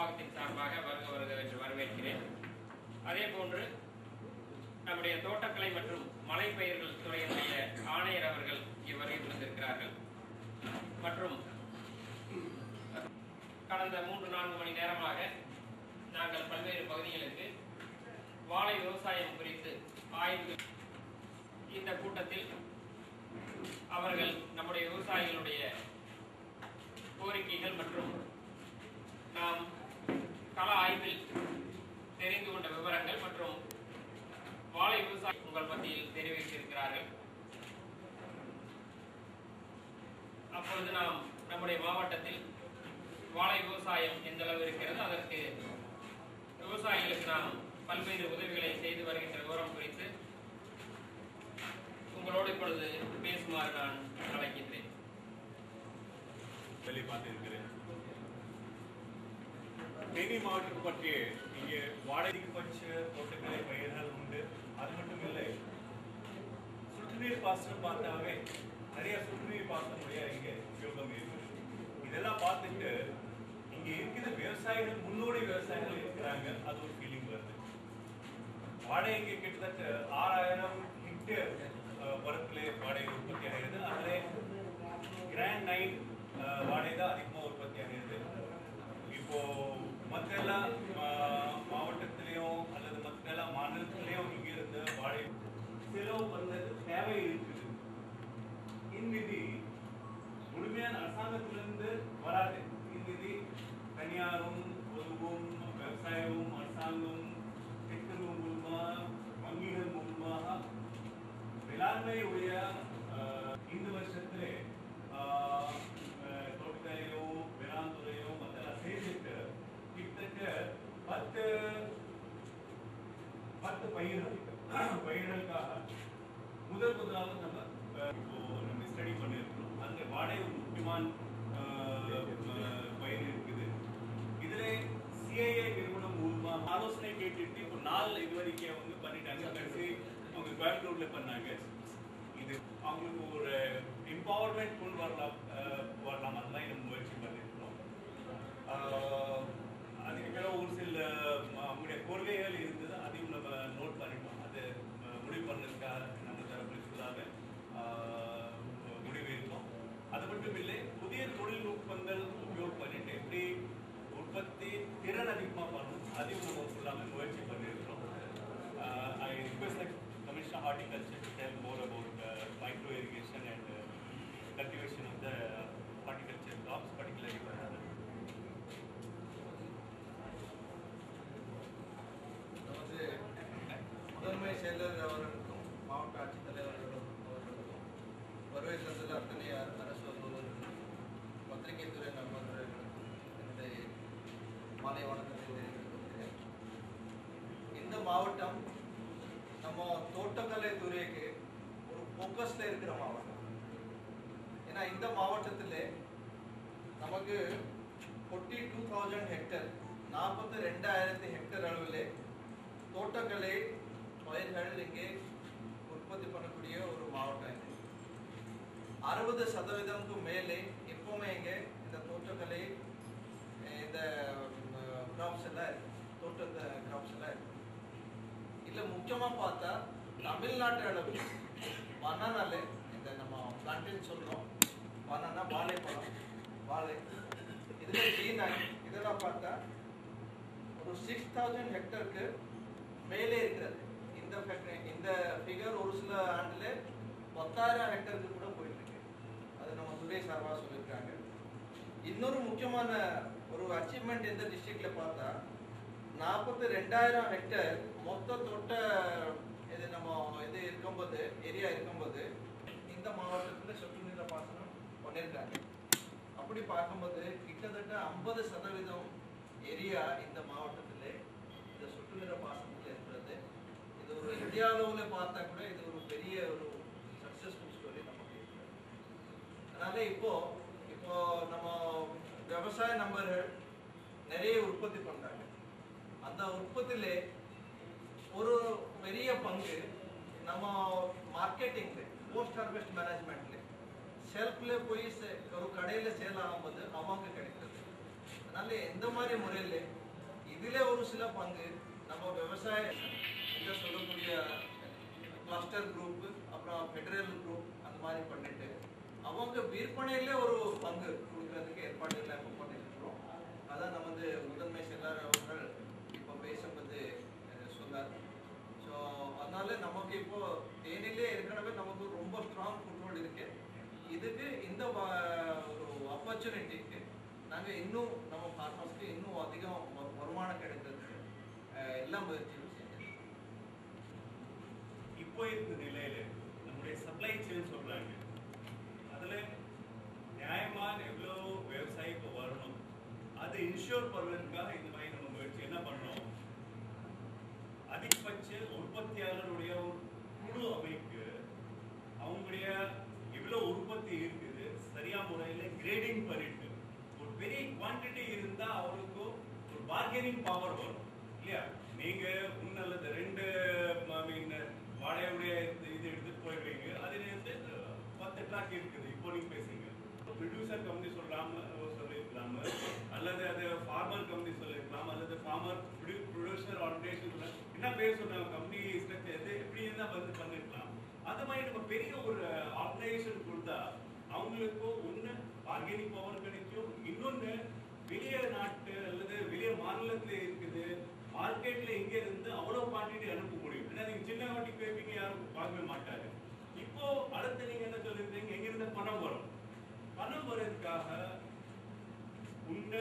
நிர்வாகத்தின் சார்பாக வருக வருக என்று வரவேற்கிறேன். அதே போன்று நம்முடைய தோட்டக்கலை மற்றும் மலைப்பயிர்கள் துறையினுடைய ஆணையர் அவர்கள் இவ்வரை இருந்திருக்கிறார்கள். மற்றும் கடந்த 3-4 மணி நேரமாக நாங்கள் பல்வேறு பகுதிகளுக்கு வாழை விவசாயம் குறித்து ஆய்வு. இந்த கூட்டத்தில் அவர்கள் நம்முடைய விவசாயிகளுடைய கோரிக்கைகள் மற்றும் நாம் கள ஆய்வில் தெரிந்து கொண்ட விவரங்கள் மற்றும் வாழை விவசாயம் உங்கள் மத்தியில் தெரிவித்திருக்கிறார்கள். அப்பொழுது நாம் நம்முடைய மாவட்டத்தில் வாழை விவசாயம் எந்த அளவு இருக்கிறது, அதற்கு விவசாயிகளுக்கு நாம் பல்வேறு உதவிகளை செய்து வருகின்ற விவரம் குறித்து உங்களோடு இப்பொழுது பேசுமாறு நான் அழைக்கின்றேன். தேனி மாவட்டத்தை பற்றி இங்கே வாடகைக்கு பட்ச தோட்டக்கலை பயிர்கள் உண்டு. அது மட்டும் இல்லை, சுற்றுநீர் பாசனம் பார்த்தாவே நிறைய சுற்றுநீர் பாசனமுடைய இங்கே உபயோகம் இருக்கு. இதெல்லாம் பார்த்துட்டு இங்கே இருக்கிற விவசாயிகள் முன்னோடி விவசாயிகள் இருக்கிறாங்க, அது ஒரு ஃபீலிங் வருது. வாடகை இங்கே கிட்டத்தட்ட 6000 ஹெக்டேர் பரப்பிலே வாடகை உற்பத்தி ஆகிறது. அதில் கிராண்ட் 9 வாடகை தான் அதிகமாக உற்பத்தி ஆகிறது. இப்போ மற்ற எல்லா மாவட்டத்திலையும் அல்லது மற்ற எல்லா மாநிலத்திலையும் இங்கிருந்து வாடகை செலவு பண்ணது தேவை இருக்குது. இந்நிதி முழுமையான அரசாங்கத்திலிருந்து வராது. இந்நிதி தனியாரும் பொதுவும் விவசாயமும் அரசாங்கம் திட்டங்கள் மூலமாக வங்கிகள் மூலமாக வேளாண்மையுடைய இந்த வருஷத்திலே தோட்டக்கலையும் வேளாண் துறையும் மற்றெல்லாம் சேர்ந்துட்டு கிட்டத்தட்ட 10 பயிர்களுக்காக முதலாவது நம்ம ஸ்டடி பண்ணியிருக்கிறோம். அந்த வாடகை ஒரு முக்கியமான பயிர் இருக்குது. இதுல சிஐஏ நிறுவனம் மூலமாக ஆலோசனை கேட்டுட்டு இப்போ 4 இதுவரைக்கும் அவங்க பண்ணிட்டாங்க. கடைசி அவங்க கோயம்புத்தூர்ல பண்ணாங்க. இது அவங்களுக்கு ஒரு எம்பவர்மெண்ட் கொண்டு வரலாம் அதெல்லாம் நம்ம முயற்சி பண்ணியிருக்கிறோம். அதுக்கு பிறகு ஒரு சில அவங்களுடைய கொள்கைகள் இருந்தது, அதையும் நம்ம நோட் பண்ணிட்டோம். அது முடிவு பண்ணதுக்காக நம்ம தரப்பில் சொல்லாத முடிவு இருக்கும். அது மட்டும் இல்லை, புதிய தொழில்நுட்பங்கள் உபயோகம் பண்ணிட்டு எப்படி உற்பத்தி திறன் அதிகமாக பண்ணணும் அதையும் நம்ம சொல்லாமல் முயற்சி பண்ணியிருக்கிறோம். I request the Commissioner of Horticulture to tell more about micro irrigation and cultivation of the horticulture crops, particularly banana. நமது முதன்மை செயலர் அவர்களுக்கும் மாவட்ட ஆட்சித்தலைவர் அவர்களுக்கும் வருகை தந்துள்ள அத்தனை அரசு அலுவலர்களுக்கும் பத்திரிகை துறை நண்பர்களுக்கும் என்னுடைய மாலை வணக்கத்தை தெரிவித்துக் கொள்கிறேன். இந்த மாவட்டம் நம்ம தோட்டக்கலை துறைக்கு ஒரு ஃபோக்கஸ்ல இருக்கிற மாவட்டம். ஏன்னா இந்த மாவட்டத்தில் நமக்கு 42,000 ஹெக்டர் 42,000 ஹெக்டர் அளவில் தோட்டக்கலை பயிர்கள் இங்கே உற்பத்தி பண்ணக்கூடிய ஒரு மாவட்டம் இது. 60% மேலே எப்பவுமே இங்கே இந்த தோட்டக்கலை இந்த கிராப்ஸ் எல்லாம் தோட்ட கிராப்ஸ் எல்லாம் இருக்கு. இல்லை முக்கியமாக பார்த்தா தமிழ்நாட்டு அளவில் பனானால இந்த நம்ம பிளான்டேன் சொல்கிறோம், பனானா வாழைப்பழம் வாழை இதில் G9 இதெல்லாம் பார்த்தா ஒரு 6,000 ஹெக்டருக்கு மேலே இருக்கிறது. இந்த ஃபிகர் ஒரு சில ஆண்டில் 10,000 ஹெக்டருக்கு கூட போயிட்டு இருக்கு. அது நம்ம துறை சார்பாக சொல்லியிருக்காங்க. இன்னொரு முக்கியமான ஒரு அச்சீவ்மெண்ட் இந்த டிஸ்ட்ரிக்ட்ல பார்த்தா 42,000 ஹெக்டர் மொத்த தோட்ட இது நம்ம இது இருக்கும்போது ஏரியா இருக்கும்போது இந்த மாவட்டத்தில் சொட்டு பாசனம் பண்ணியிருக்காங்க. அப்படி பார்க்கும்போது கிட்டத்தட்ட 50% ஏரியா இந்த மாவட்டத்தில் இந்த சொட்டு பாசனத்தில் இருக்கிறது. இது ஒரு இந்தியா அளவில் பார்த்தா கூட இது ஒரு பெரிய ஒரு சக்சஸ்ஃபுல் ஸ்டோரி நமக்கு இருக்கிறது. அதனால இப்போ நம்ம விவசாய நண்பர்கள் நிறைய உற்பத்தி பண்றாங்க. அந்த உற்பத்தியிலே ஒரு பெரிய பங்கு நம்ம மார்க்கெட்டிங்ல போஸ்ட் ஹார்வெஸ்ட் மேனேஜ்மெண்ட்ல ஷெல்ஃப்ல போய் ஒரு கடையில் சேல் ஆகும்போது அவங்க கிடைக்கிறது. அதனால எந்த மாதிரி முறையில் இதில் ஒரு சில பங்கு நம்ம விவசாய இதை சொல்லக்கூடிய கிளஸ்டர் குரூப், அப்புறம் ஃபெடரல் குரூப் அந்த மாதிரி பண்ணிட்டு அவங்க விற்பனையில ஒரு பங்கு கொடுக்கறதுக்கு ஏற்பாடுகளை இப்போ பண்ணிருக்கிறோம். அதான் நம்ம வந்து முதன்மை செயலாளர் அவர்கள் இப்போ பேசும்போது சொன்னார். ஸோ அதனால நமக்கு இப்போ தேனிலே ஏற்கனவே நமக்கு ரொம்ப ஸ்ட்ராங் ஃபுட்ஹோல்ட் இருக்கு. இதுக்கு இந்த ஒரு ஆப்பர்ச்சுனிட்டிக்கு நாங்கள் இன்னும் நம்ம ஃபார்மர்ஸ்க்கு இன்னும் அதிகம் வருமானம் கிடைக்கிறதுக்கு எல்லா முயற்சியும் செஞ்சோம். இப்போ இருக்கிற நிலையில நம்முடைய சப்ளை செயின் சொல்றாங்க, அதுல நியாயமான எவ்வளோ விவசாயி இப்போ வரணும், அதை இன்ஷூர் பண்ணுறதுக்காக இந்த மாதிரி நம்ம முயற்சி என்ன பண்ணோம், அதிகபட்ச உற்பத்தியாளருடைய ஒரு குழு அமைப்பு அவங்களுடைய எவ்வளோ உற்பத்தி இருக்குது சரியா முறையில் கிரேடிங் பண்ணிட்டு ஒரு பெரிய குவான்டிட்டி இருந்தால் அவருக்கு ஒரு பார்கெனிங் பவர் வரும் இல்லையா. நீங்க ஒன்று அல்லது 2 வாழையுடைய இது எடுத்துட்டு போயிடுவீங்க, அதுல இருந்து 10 ட்ராக் இருக்குது. இப்போ நீங்க பேசுங்க ப்ரொடியூசர் கம்பெனி சொல்லிருக்கலாம், அல்லது அது ஃபார்மர் கம்பெனி சொல்லிருக்கலாம், அல்லது ஃபார்மர் ப்ரொடியூசர் ஆர்கனைசேஷன் என்ன பேர் சொன்னாங்க, கம்பெனி ஸ்ட்ரக்சர் எப்படி இருந்தால் வந்து பண்ணிருக்கலாம். அந்த மாதிரி நம்ம பெரிய ஒரு ஆர்கனைசேஷன் கொடுத்தா அவங்களுக்கு ஒன்று பார்கெனிங் பவர் கிடைக்கும், இன்னொன்று வெளிய நாட்டு அல்லது வெளிய மாநிலத்தில் இருக்குது மார்க்கெட்ல எங்க இருந்து அவ்வளவு குவான்டிட்டி அனுப்ப முடியும். ஏன்னா நீங்க சின்ன வாட்டி கேட்பீங்க, யாரும் வாங்கவே மாட்டாரு. இப்போ அடுத்து நீங்க என்ன சொல்லிருக்கீங்க, எங்க இருந்து பணம் வரும், பணம் வர்றதுக்காக உன்ன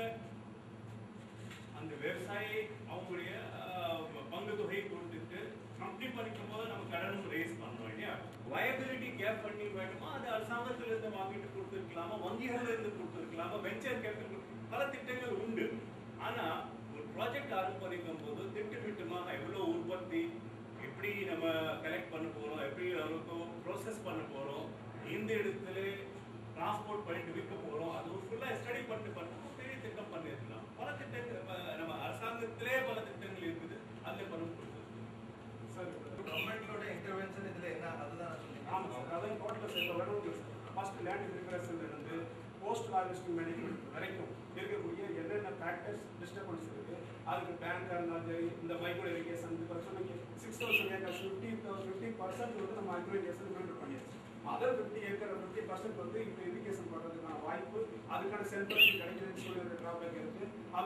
அந்த விவசாயி அவங்களுடைய பங்கு தொகையை கொடுத்துட்டு கம்பெனி படிக்கும் போது நம்ம கடனும் ரேஸ் பண்றோம் இல்லையா. வயபிலிட்டி கேப் பண்ணி வேணுமா, அது அரசாங்கத்துல இருந்து வாங்கிட்டு கொடுத்துருக்கலாமா, வங்கிகள்ல இருந்து கொடுத்துருக்கலாமா, வெஞ்சர் கேபிட்டல், பல திட்டங்கள் உண்டு. ஆனா ஒரு ப்ராஜெக்ட் ஆரம்பிக்கும் போது திட்டமாக எவ்வளவு உற்பத்தி, எப்படி நம்ம கலெக்ட் பண்ண போறோம், எப்படி அவருக்கு ப்ரோசஸ் பண்ண போறோம், இந்த இடத்துல டிரான்ஸ்போர்ட் பண்ணிட்டு விற்க போறோம், அது ஒரு ஃபுல்லா ஸ்டடி பண்ணிட்டு பெரிய திட்டம் பண்ணிருக்கலாம். பல திட்டங்கள் நம்ம அரசாங்கத்திலே பல திட்டங்கள் இருக்குது, அதுல பண்ண கொடுத்து சார் கவர்மெண்டோட இன்டர்வென்ஷன் இதுல என்ன, அதுதான் சொல்லுங்க. ஆமாம் சார், அதான் டோட்டலாக சேர்ந்த ஃபர்ஸ்ட் லேண்ட் ப்ரிப்பரேஷன்ல இருந்து போஸ்ட் ஹார்வெஸ்டிங் மேனேஜ்மெண்ட் வரைக்கும் இருக்கக்கூடிய என்னென்ன ஃபேக்டர்ஸ் டிஸ்டர்பன்ஸ் இருக்கு, அதுக்கு பேங்காக இருந்தாலும் சரி, இந்த மைக்ரோ இரிகேஷன் இப்போ சொன்னீங்க 6000 ஏக்கர்ஸ் 50% வந்து நம்ம அக்ரோ இரிகேஷன் மெயின்டைன் பண்ணியாச்சு. அதர் 50 ஏக்கர் 50% வந்து இப்போ இரிகேஷன் பண்ணுறதுக்கான வாய்ப்பு, அதுக்கான சென்ட்ரல் கிடைக்கிறதுன்னு சொல்லி ஒரு ட்ராபேக் இருக்கு.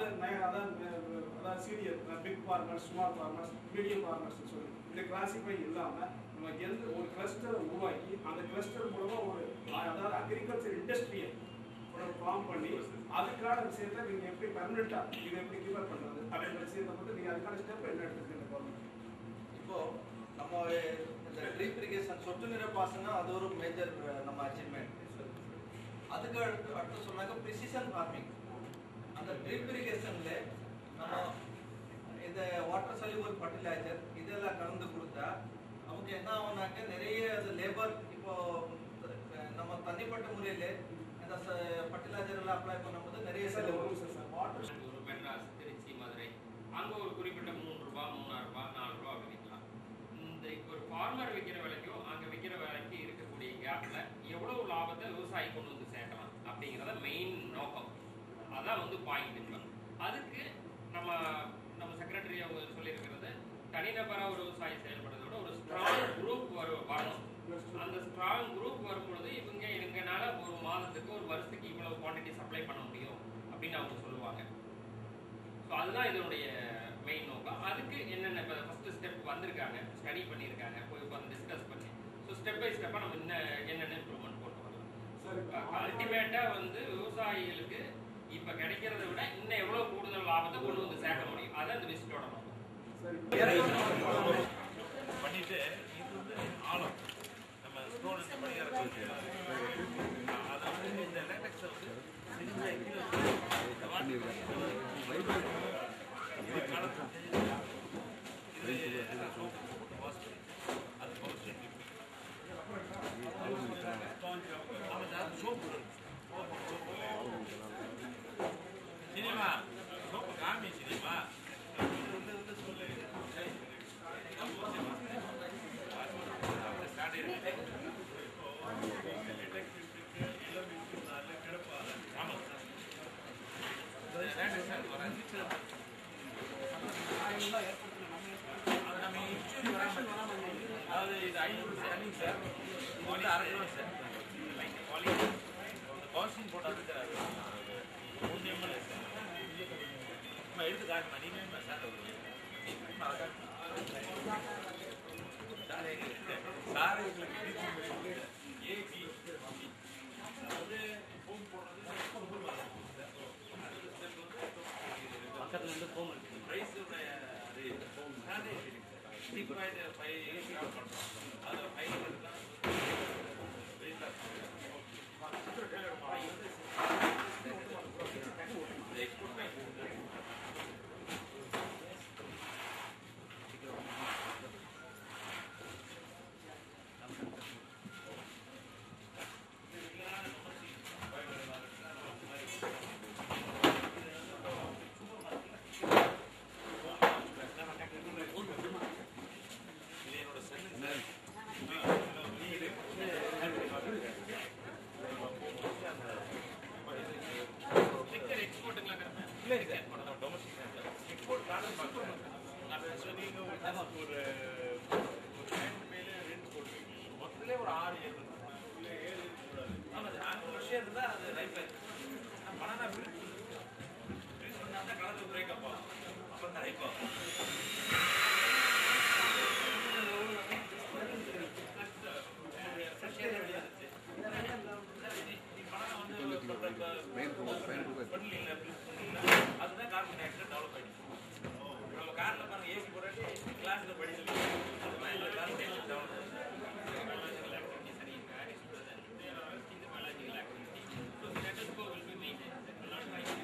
அதான் senior big farmers, small farmers, medium farmers சொல்லி இந்த கிளாசிஃபை இல்லாமல் நம்ம எந்த ஒரு கிளஸ்டரை உருவாக்கி அந்த கிளஸ்டர் மூலமா ஒரு அதாவது அக்ரிகல்ச்சர் இண்டஸ்ட்ரியை ஃபார்ம் பண்ணி அதுக்கான விஷயத்தை நீங்க எப்படி பர்மனெண்டா இதை எப்படி கிவர் பண்றது அப்படின்ற விஷயத்தை மட்டும் நீங்க அதுக்கான ஸ்டெப் என்ன எடுத்துருக்கீங்க கவர்மெண்ட்? இப்போ நம்ம இந்த ட்ரிப் இரிகேஷன் சொட்டு நீர பாசனம் அது ஒரு மேஜர் நம்ம அச்சீவ்மெண்ட். அதுக்கு அடுத்து சொன்னாங்க ப்ரிசிஷன் ஃபார்மிங். அந்த ட்ரிப் இரிகேஷன்ல நம்ம இந்த வாட்டர் சல்யூபிள் ஃபர்டிலைசர் இதெல்லாம் கலந்து கொடுத்தா அவங்க என்ன ஆகுனாக்க நிறைய அது லேபர், இப்போ நம்ம தனிப்பட்ட முறையில் இந்த ஃபர்டிலைசர் எல்லாம் அப்ளை பண்ணும்போது நிறைய செலவு வரும் சார். வாட்டர் மெட்ராஸ், திருச்சி, மதுரை அங்கே ஒரு குறிப்பிட்ட 3 ரூபா, 3,000 ரூபா, 4 ரூபா அப்படி விற்கலாம். இந்த இப்போ ஒரு ஃபார்மர் விற்கிற விலைக்கும் அங்கே விற்கிற விலைக்கு இருக்கக்கூடிய கேப்ல எவ்வளவு லாபத்தை விவசாயி கொண்டு வந்து சேர்க்கலாம் அப்படிங்கிறத மெயின் நோக்கம். அதான் வந்து பாயிண்ட். இப்போ அதுக்கு நம்ம செக்ரட்டரி அவங்க சொல்லியிருக்கிறது, தனிநபராக ஒரு விவசாயி செயல்படுறதோட ஒரு ஸ்ட்ராங் குரூப் வரணும். அந்த ஸ்ட்ராங் குரூப் வரும்பொழுது எங்கனால ஒரு மாதத்துக்கு ஒரு வருஷத்துக்கு இவ்வளவு குவான்டிட்டி சப்ளை பண்ண முடியும் அப்படின்னு அவங்க சொல்லுவாங்க. ஸோ அதுதான் இதனுடைய மெயின் நோக்கம். அதுக்கு என்னென்ன இப்போ ஃபர்ஸ்ட் ஸ்டெப் வந்திருக்காங்க, ஸ்டடி பண்ணியிருக்காங்க, போய் உட்காந்து டிஸ்கஸ் பண்ணி ஸோ ஸ்டெப் பை ஸ்டெப்பாக நம்ம என்னென்ன இம்ப்ரூவ்மெண்ட் கொண்டு வரலாம். அல்டிமேட்டாக வந்து விவசாயிகளுக்கு இப்போ கிடைக்கிறத விட இன்னும் எவ்வளோ கூடுதல் லாபத்தை கொண்டு வந்து சேர்க்க முடியும், அதை அந்த விசிட்டோட நோக்கம். பண்ணிட்டு இது வந்து ஆழம் நம்ம ஸ்டோன் இந்த மாதிரி இறக்கி அதை வந்து இந்த லேட்டக்ஸை வந்து சின்ன இந்த வாட்டி அது பவுச்சு சோப்பு சினிமா சோப்பு காமி சினிமா ஆமாம் சார் 500 ரூபாய் சார். இது வந்து 1/2 கிலோ சார். காஸ்டிங் போட்டால் சார் அது 3 ml சார். நம்ம எடுத்து காட்டுமா நீங்க சார் சார் எங்களுக்கு ஏபி அது ஃபோன் போடுறது பக்கத்தில் இருந்து ஃபோன் இருக்கு ப்ரைஸ் அது ஃபோன் அது 3.5 ஏசி பண்ணுறோம் அது 500 தான் எக்ஸ்போர்ட் பேங்க் அதுதான் கார்பன் டை ஆக்சைடு டெவலப் ஆயிடுச்சு. நம்ம காரில் பாருங்க ஏசி போறாட்டி கிளாஸ்ல படிச்சு அது மைண்ட்ல கார்பன் டை ஆக்சைடு டெவலப் ஆயிடுச்சு. biological activity sir in Paris present they are asking the biological activity so status quo will be maintained it will not rise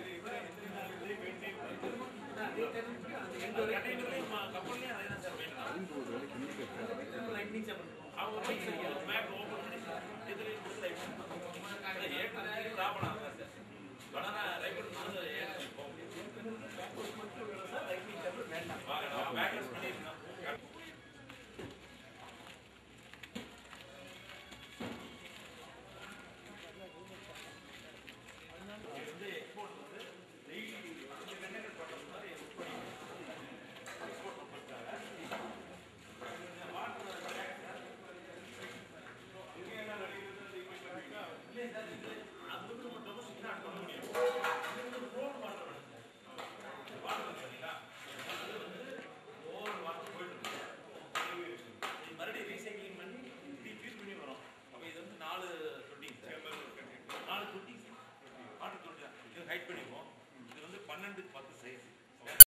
கப்பல்லையும் அதே தான் சார் வேணும் லைட்னிங் சார் அவங்க லைட் மேப் ஓப்பன் பண்ணி இதில் ஏற்கனவே